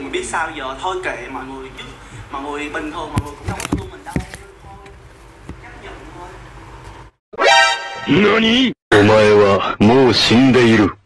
mà biết sao giờ, thôi kệ mọi người chứ. Mọi người bình thường mọi người cũng đâu có thương mình đâu. Thôi, chấp nhận thôi. 何？お前はもう死んでいる。